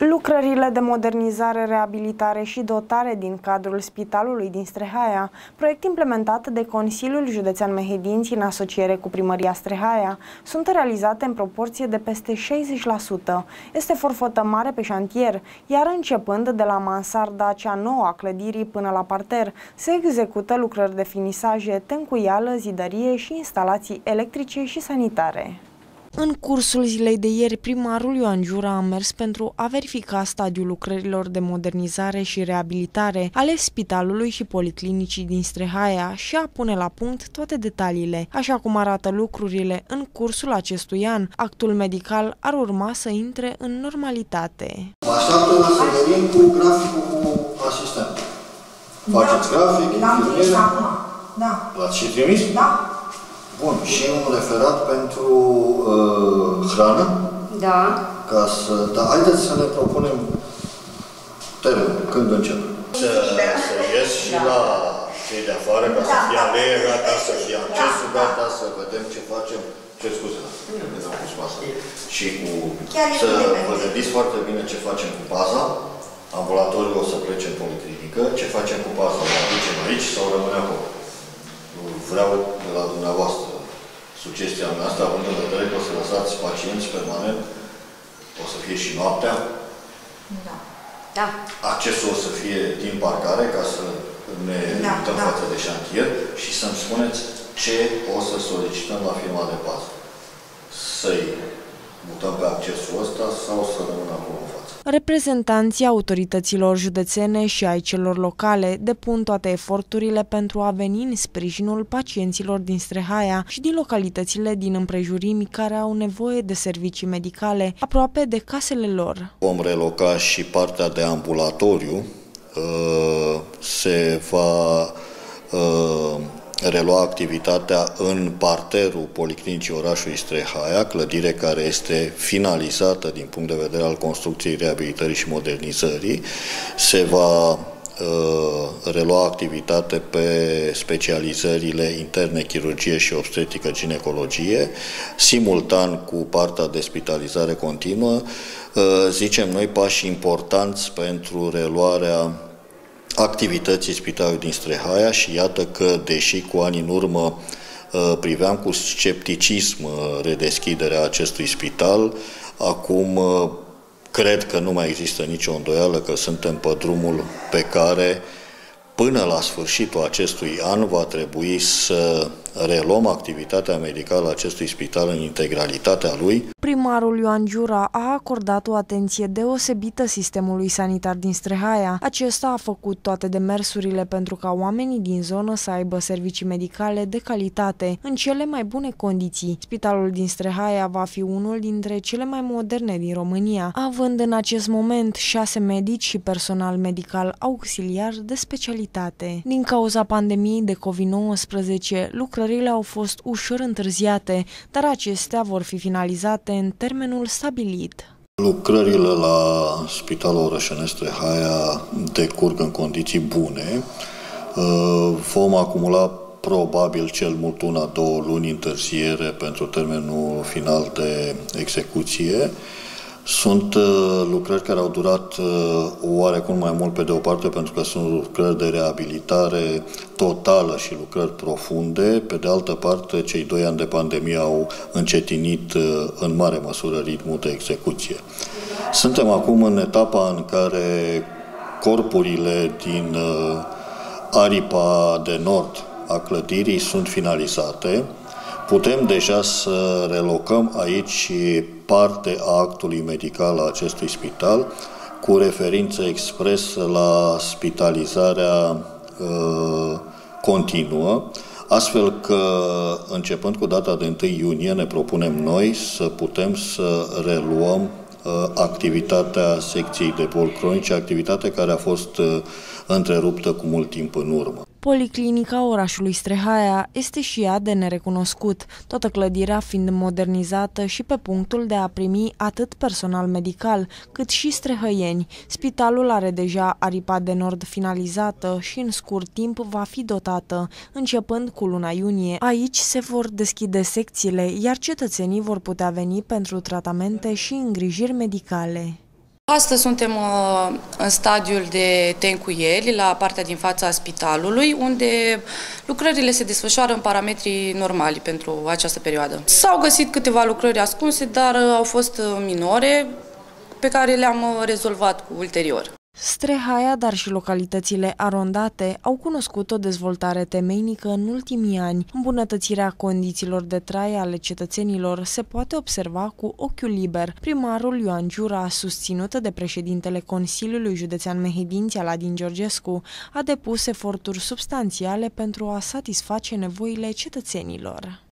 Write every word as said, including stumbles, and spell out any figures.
Lucrările de modernizare, reabilitare și dotare din cadrul Spitalului din Strehaia, proiect implementat de Consiliul Județean Mehedinți în asociere cu Primăria Strehaia, sunt realizate în proporție de peste șaizeci la sută. Este forfătă mare pe șantier, iar începând de la mansarda cea nouă a clădirii până la parter, se execută lucrări de finisaje, tencuială, zidărie și instalații electrice și sanitare. În cursul zilei de ieri, primarul Ioan Giura a mers pentru a verifica stadiul lucrărilor de modernizare și reabilitare ale spitalului și policlinicii din Strehaia și a pune la punct toate detaliile. Așa cum arată lucrurile în cursul acestui an, actul medical ar urma să intre în normalitate. Mă așteaptă să venim cu graficul cu asistentul. Faceți da, grafic, infirmiere? Da. L-ați și trimis? Da. Bun, și un referat pentru uh, hrană. Da. Ca să, da, haideți să ne propunem termenul, când încep. Să, să ies și da. La cei de afară, ca da. Să fie aleie gata, să fie accesul da. Gata, să vedem ce facem. Ce scuze, da, am pus asta. Și cu, să vă gândiți foarte bine ce facem cu baza. Ambulatoriul o să plece în policlinică. Ce facem cu baza? O aducem aici sau rămâne acolo? Vreau de la dumneavoastră sugestia mea asta, având în vedere că o să lăsați pacienți permanent, o să fie și noaptea. Da. Da. Accesul o să fie din parcare, ca să ne da, uităm da. Față de șantier și să-mi spuneți ce o să solicităm la firma de bază. Să-i mutăm pe accesul ăsta sau să rămână acolo în față. Reprezentanții autorităților județene și ai celor locale depun toate eforturile pentru a veni în sprijinul pacienților din Strehaia și din localitățile din împrejurimi care au nevoie de servicii medicale aproape de casele lor. Vom reloca și partea de ambulatoriu. Se va relua activitatea în parterul Policlinicii orașului Strehaia, clădire care este finalizată din punct de vedere al construcției, reabilitării și modernizării. Se va uh, relua activitate pe specializările interne, chirurgie și obstetrică, ginecologie, simultan cu partea de spitalizare continuă. Uh, zicem noi pași importanți pentru reluarea activității Spitalului din Strehaia și iată că, deși cu ani în urmă priveam cu scepticism redeschiderea acestui spital, acum cred că nu mai există nicio îndoială că suntem pe drumul pe care până la sfârșitul acestui an va trebui să reluăm activitatea medicală a acestui spital în integralitatea lui. Primarul Ioan Giura a acordat o atenție deosebită sistemului sanitar din Strehaia. Acesta a făcut toate demersurile pentru ca oamenii din zonă să aibă servicii medicale de calitate, în cele mai bune condiții. Spitalul din Strehaia va fi unul dintre cele mai moderne din România, având în acest moment șase medici și personal medical auxiliar de specialitate. Din cauza pandemiei de COVID nouăsprezece, lucrările au fost ușor întârziate, dar acestea vor fi finalizate în termenul stabilit. Lucrările la Spitalul Orășenesc Strehaia decurg în condiții bune. Vom acumula probabil cel mult una, două luni întârziere pentru termenul final de execuție. Sunt uh, lucrări care au durat uh, oarecum mai mult pe de o parte pentru că sunt lucrări de reabilitare totală și lucrări profunde. Pe de altă parte, cei doi ani de pandemie au încetinit uh, în mare măsură ritmul de execuție. Suntem acum în etapa în care corpurile din uh, aripa de nord a clădirii sunt finalizate. Putem deja să relocăm aici parte a actului medical a acestui spital cu referință expres la spitalizarea uh, continuă, astfel că începând cu data de întâi iunie ne propunem noi să putem să reluăm uh, activitatea secției de boli cronice, activitate care a fost uh, întreruptă cu mult timp în urmă. Policlinica orașului Strehaia este și ea de nerecunoscut, toată clădirea fiind modernizată și pe punctul de a primi atât personal medical, cât și strehăieni. Spitalul are deja aripa de nord finalizată și în scurt timp va fi dotată, începând cu luna iunie. Aici se vor deschide secțiile, iar cetățenii vor putea veni pentru tratamente și îngrijiri medicale. Astăzi suntem în stadiul de tencuieli la partea din fața spitalului, unde lucrările se desfășoară în parametrii normali pentru această perioadă. S-au găsit câteva lucrări ascunse, dar au fost minore, pe care le-am rezolvat ulterior. Strehaia, dar și localitățile arondate au cunoscut o dezvoltare temeinică în ultimii ani. Îmbunătățirea condițiilor de trai ale cetățenilor se poate observa cu ochiul liber. Primarul Ioan Giura, susținută de președintele Consiliului Județean Mehedinți, Aladin Georgescu, a depus eforturi substanțiale pentru a satisface nevoile cetățenilor.